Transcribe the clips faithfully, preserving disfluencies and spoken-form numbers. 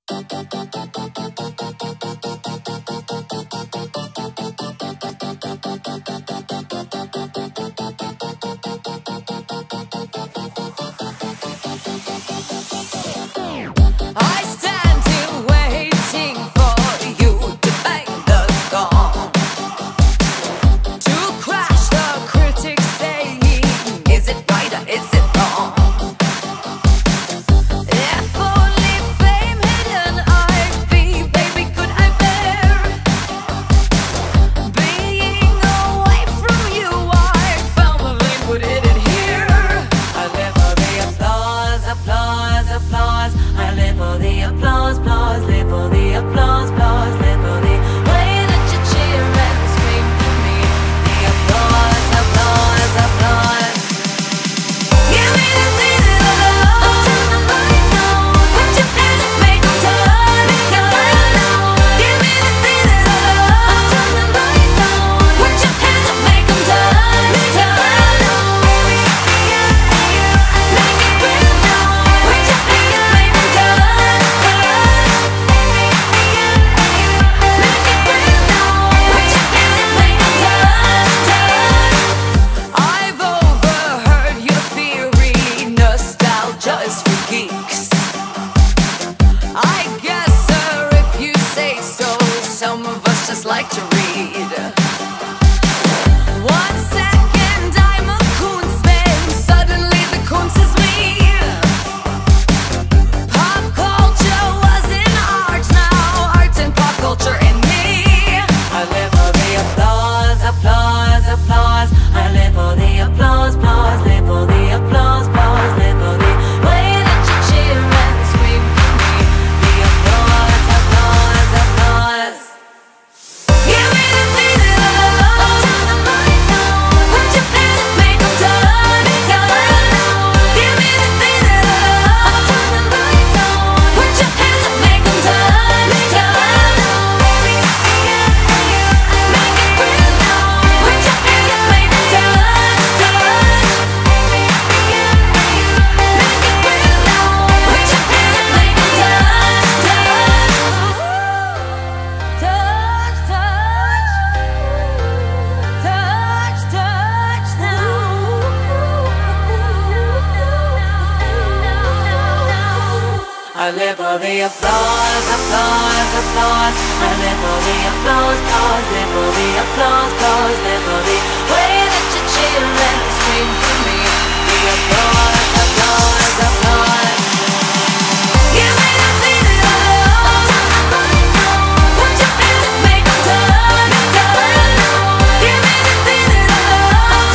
I live for the applause, applause, applause. I live for the applause, applause. Live for the applause, applause. Live for the way that you cheer and scream for me. The applause, applause, applause. Give me the feeling of love. Put your hands up, make them turn, turn. Give me the feeling of love.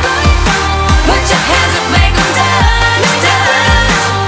Put your hands up, make them turn, turn.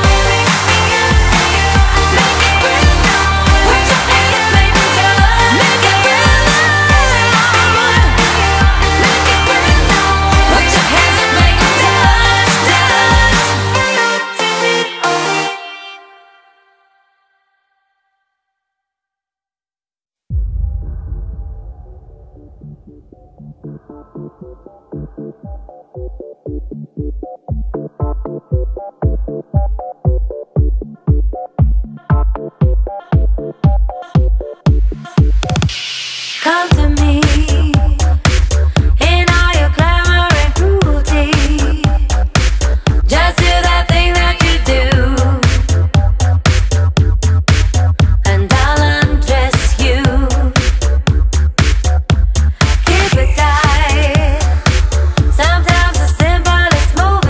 Come to me in all your glamour and cruelty. Just do that thing that you do, and I'll undress you. Keep it tight. Sometimes the simplest move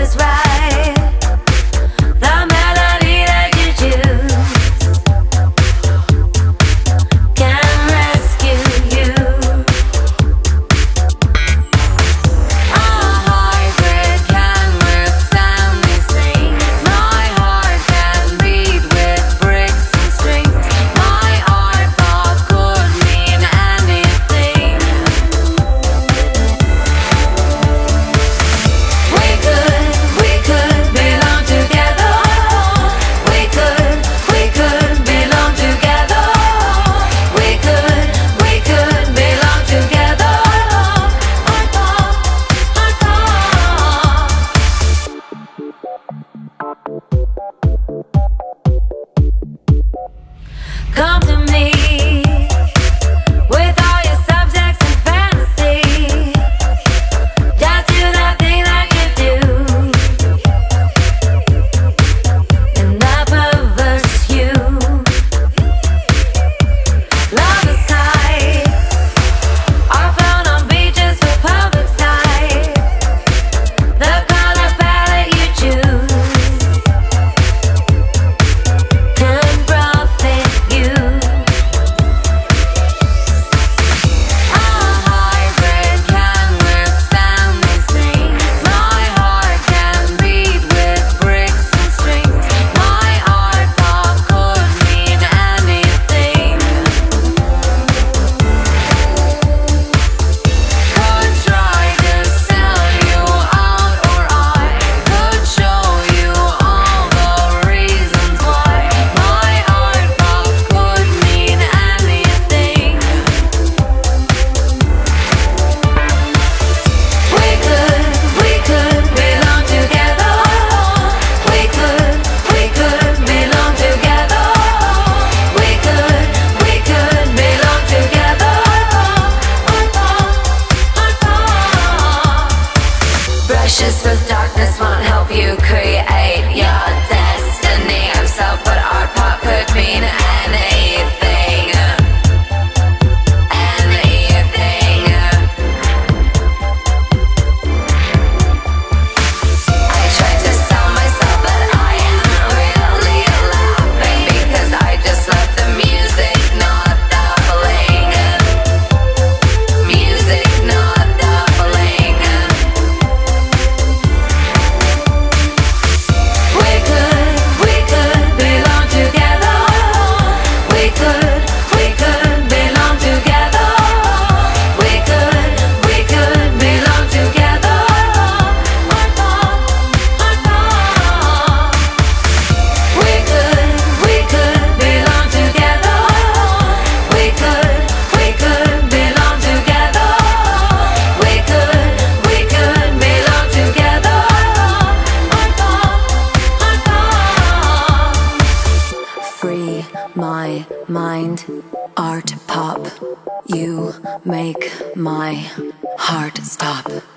Come to me with all your subjects and fantasy. Just do that thing that you do, and I perverse you. Love is tight, are found on beaches for public sight. The color palette you choose can profit you. A hybrid can withstand these things. My heart can beat with bricks and strings. My art pop could mean anything. Could try to sell you out, or I could show you all the reasons why. My art pop could mean anything. We could, we could belong together. We could, we could belong together. We could, we could belong together. Brushes with darkness won't help you create your destiny of self, but art pop could mean anything. Anything. I tried to sell myself, but I am really laughing because I just love the music, not the bling. Music, not the bling. We could, we could belong together. We could, we could belong together. We could, we could belong together. We could, we could belong together. We could, we could belong together. We could, we could belong together. Free my mind, art pop. You make my heart stop.